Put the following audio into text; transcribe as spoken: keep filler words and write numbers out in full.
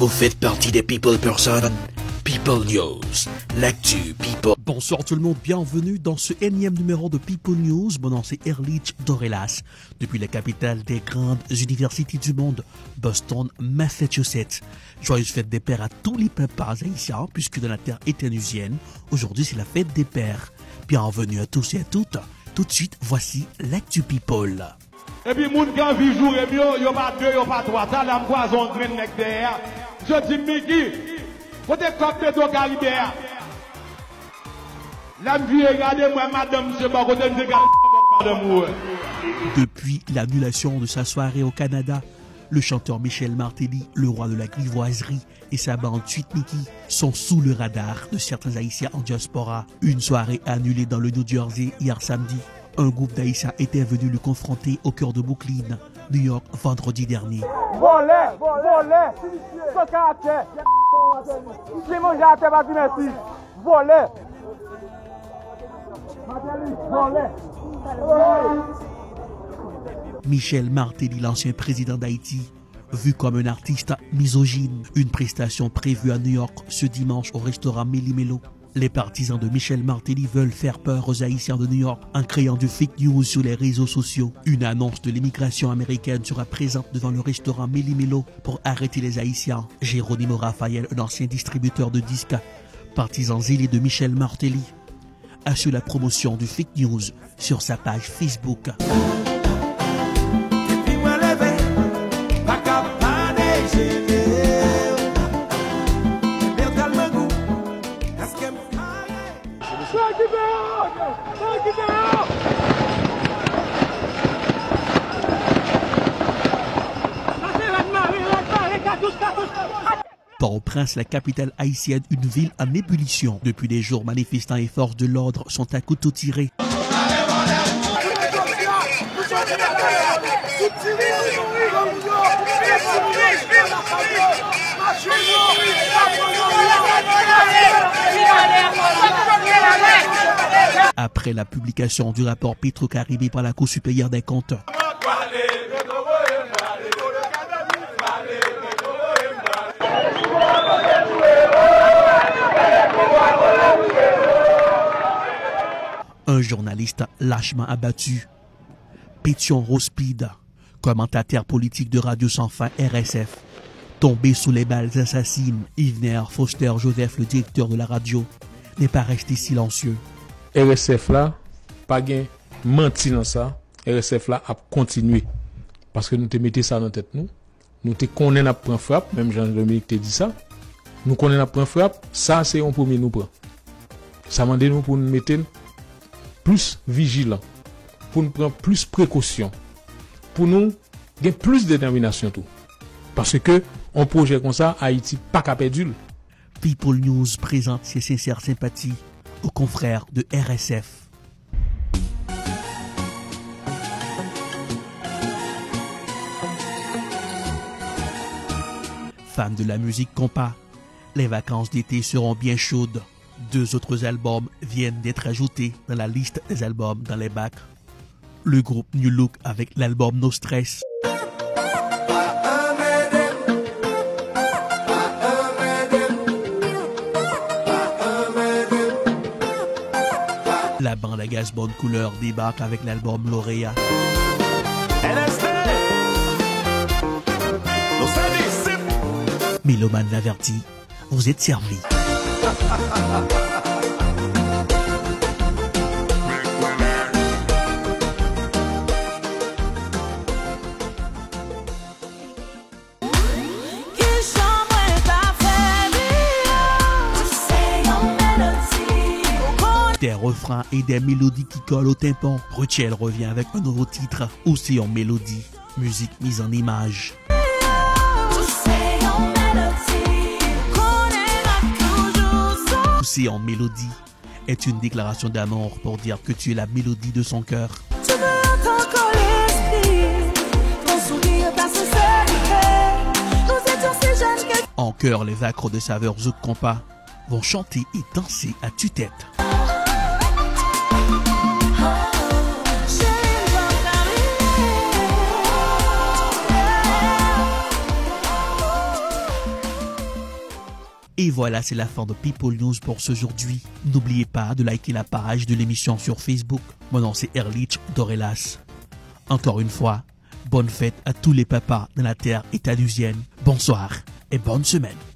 Vous faites partie des people person. People News, l'actu People. Bonsoir tout le monde, bienvenue dans ce énième numéro de People News. Mon nom c'est Erlich Dorelas, depuis la capitale des grandes universités du monde, Boston, Massachusetts. Joyeuse fête des pères à tous les papas haïtiens, puisque dans la terre éternusienne, aujourd'hui c'est la fête des pères. Bienvenue à tous et à toutes. Tout de suite, voici l'actu People. Et puis, moun kan vi jour et bien, yo pas deux, yo pas trois, ça la m'poison grain nek derrière. Je dis Miki, côté côté de Caribéen. La m'vie regarder moi madame monsieur ba côté m'vie madame. Depuis l'annulation de sa soirée au Canada, le chanteur Michel Martelly, le roi de la grivoiserie, et sa bande Suite Mickey sont sous le radar de certains Haïtiens en diaspora. Une soirée annulée dans le New Jersey hier samedi. Un groupe d'Haïtiens était venu le confronter au cœur de Brooklyn, New York, vendredi dernier. Volé, volé, ce caractère. J'ai mangé à terre, merci. Volé. Michel Martelly, l'ancien président d'Haïti, vu comme un artiste misogyne. Une prestation prévue à New York ce dimanche au restaurant Méli-Mélo. Les partisans de Michel Martelly veulent faire peur aux Haïtiens de New York en créant du fake news sur les réseaux sociaux. Une annonce de l'immigration américaine sera présente devant le restaurant Méli-Mélo pour arrêter les Haïtiens. Geronimo Raphaël, un ancien distributeur de disques, partisan zélé de Michel Martelly, assure la promotion du fake news sur sa page Facebook. Port-au-Prince, la capitale haïtienne, une ville en ébullition. Depuis des jours, manifestants et forces de l'ordre sont à couteau tiré. Après la publication du rapport Petro-Caribé par la Cour supérieure des comptes, un journaliste lâchement abattu, Pétion Rospide, commentateur politique de Radio Sans Fin R S F, tombé sous les balles assassines. Yvner Foster Joseph, le directeur de la radio, n'est pas resté silencieux. R S F là, pas gain menti dans ça. R S F là a continué parce que nous te mettons ça dans tête nous. Nous te connaissons à prendre frappe, même Jean-Dominique te dit ça. Nous connaissons à prendre frappe, ça c'est un premier nous prend. Ça m'a dit nous pour nous mettre plus vigilant, pour nous prendre plus précaution, pour nous gagner plus de détermination tout. Parce que un projet comme ça, Haïti pas qu'à perdre. People News présente ses sincères sympathies aux confrères de R S F. Fans de la musique compas, les vacances d'été seront bien chaudes. Deux autres albums viennent d'être ajoutés dans la liste des albums dans les bacs. Le groupe New Look avec l'album No Stress. La bande à gaz bonne couleur débarque avec l'album Lauréat. Méloman l'avertit, vous êtes servi. Des refrains et des mélodies qui collent au tympan. Ruchel revient avec un nouveau titre, Océan Mélodie, musique mise en image. Océan Mélodie est une déclaration d'amour pour dire que tu es la mélodie de son cœur. En chœur, les accros de saveur Zouk Compas vont chanter et danser à tue-tête. Et voilà, c'est la fin de People News pour ce aujourd'hui. N'oubliez pas de liker la page de l'émission sur Facebook. Mon nom c'est Erlich Dorelas. Encore une fois, bonne fête à tous les papas de la terre étadusienne. Bonsoir et bonne semaine.